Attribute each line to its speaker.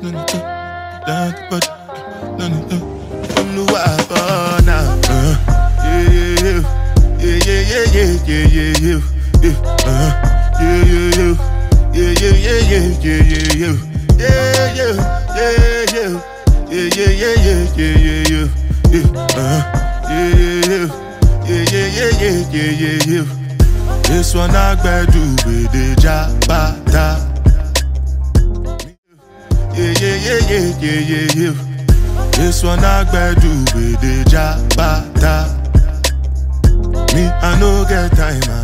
Speaker 1: This one I better do with the jabata. This one I better do with the jabata. Me, I no get time.